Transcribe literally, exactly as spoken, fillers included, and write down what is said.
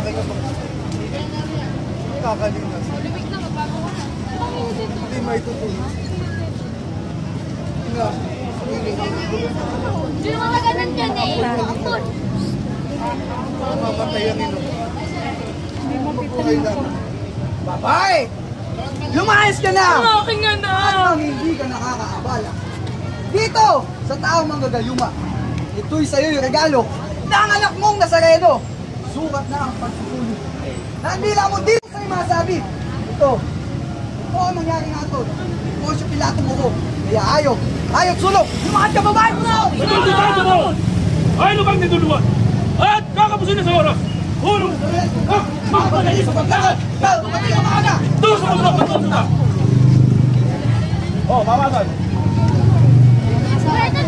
lalaki ka pa. Kakalinas. Lumig na, magbago ka na. Hindi may tutulog. Nga. Hindi naman maganan dyan eh. Ampun. Mamatay ang ino. Mabuhay lang. Babae! Lumayas ka na! Aking nga na! At hindi ka nakakaabala. Dito, sa taong manggagayuma, ito'y sa'yo yung regalo ng anak mong Nazareno. Sukat na ang pagsusulit. Nandila mo dito sa'yo masabi. Ito, ito ang nangyari nga ito. Poncio Pilato mo ko. Kaya ayaw, ayaw sulok. Lumakad ka babae mo na! Nagulitado mo! Ay, lubang niduluan! At kakapusin na sa oras! Hulong! Ah! Makapalali sa pagkakat! Ikaw, tumating ka maaga! Doon sa mga pagkakat! Oh, mamagay! Pwede